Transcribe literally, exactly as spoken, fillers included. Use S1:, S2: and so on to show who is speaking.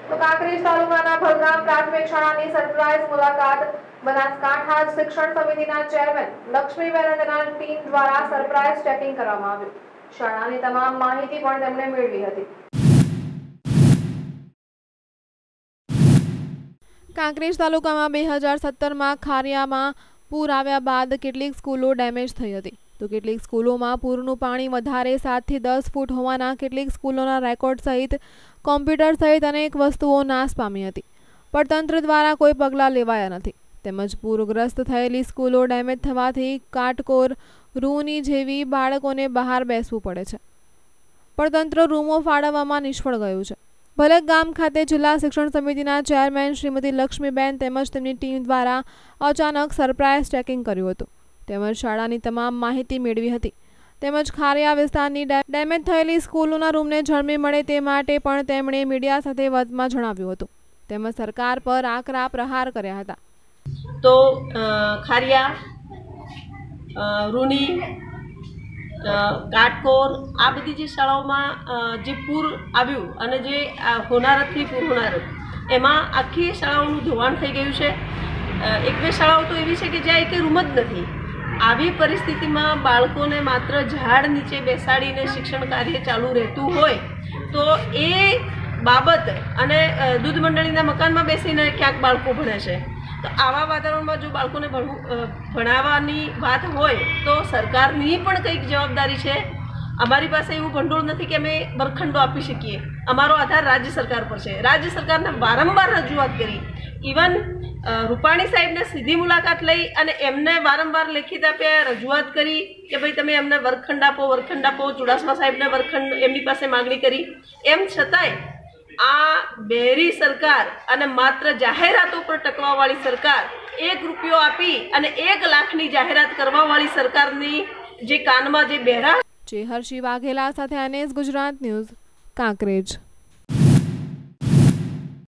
S1: તો કાંકરેજ તાલુકાના ભલગામ પ્રાથમિક શાળાની સરપ્રાઇઝ મુલાકાત બનાસકાંઠા શિક્ષણ સમિતિના ચેરમેન લક્ષ્મીબેન અને તેના ટીમ દ્વારા સરપ્રાઇઝ ચેકિંગ કરવામાં આવ્યું. શાળાની તમામ માહિતી પણ તેમણે મેળવી હતી. કાંકરેજ તાલુકામાં બે હજાર સત્તરમાં ખારિયામાં પૂર આવ્યા બાદ કેટલીક સ્કૂલો ડેમેજ થઈ હતી, તો કેટલીક સ્કૂલોમાં પૂરનું પાણી વધારે સાતથી દસ ફૂટ હોવાના કેટલીક સ્કૂલોના રેકોર્ડ સહિત કોમ્પ્યુટર સહિત અનેક વસ્તુઓ નાશ પામી હતી, પણ તંત્ર દ્વારા કોઈ પગલાં લેવાયા નથી. તેમજ પૂરગ્રસ્ત થયેલી સ્કૂલો ડેમેજ થવાથી કાટકોર રૂની જેવી બાળકોને બહાર બેસવું પડે છે, પણ તંત્ર રૂમો ફાળવવામાં નિષ્ફળ ગયું છે. ભલગામ ખાતે જિલ્લા શિક્ષણ સમિતિના ચેરમેન શ્રીમતી લક્ષ્મીબેન તેમજ તેમની ટીમ દ્વારા અચાનક સરપ્રાઇઝ ચેકિંગ કર્યું હતું, તેમજ શાળાની તમામ માહિતી મેળવી હતી, તેમજ ખારિયા વિસ્તારની ડેમેજ થયેલી સ્કૂલોના રૂમને ઝડપી મળે તે માટે પણ તેમણે મીડિયા સાથે વાતમાં જણાવ્યું હતું, તેમજ સરકાર પર આકરા પ્રહાર કર્યા હતા.
S2: તો ખારિયા, રૂની, કાટકોર આ બધી જે શાળાઓમાં જે પૂર આવ્યું અને જે હોનારતથી પૂર હોનારત એમાં આખી શાળાઓનું ધોવાણ થઈ ગયું છે. એક બે શાળાઓ તો એવી છે કે જ્યાં એક રૂમ જ નથી. આવી પરિસ્થિતિમાં બાળકોને માત્ર ઝાડ નીચે બેસાડીને શિક્ષણ કાર્ય ચાલુ રહેતું હોય તો એ બાબત અને દૂધ મંડળીના મકાનમાં બેસીને ક્યાંક બાળકો ભણે છે. તો આવા વાતાવરણમાં જો બાળકોને ભણાવવાની વાત હોય તો સરકારની પણ કંઈક જવાબદારી છે. અમારી પાસે એવું ભંડોળ નથી કે અમે વર્ગખંડો આપી શકીએ. અમારો આધાર રાજ્ય સરકાર પર છે. રાજ્ય સરકારને વારંવાર રજૂઆત કરી, ઇવન રૂપાણી સાહેબને સીધી મુલાકાત લઈ અને એમને વારંવાર લેખિત આપે રજૂઆત કરી કે ભાઈ તમે એમને વર્ગખંડ આપો વર્ગખંડ આપો ચુડાસમા સાહેબને વર્ગખંડ એમની પાસે માગણી કરી. એમ છતાંય આ બેરી સરકાર અને માત્ર જાહેરાતો પર ટકવાવાળી સરકાર, એક રૂપિયો આપી અને એક લાખની જાહેરાત કરવાવાળી સરકારની જે કાનમાં જે બહેરા
S1: છે. હર્ષી વાઘેલા સાથે અનેસ ગુજરાત ન્યૂઝ, કાંકરેજ.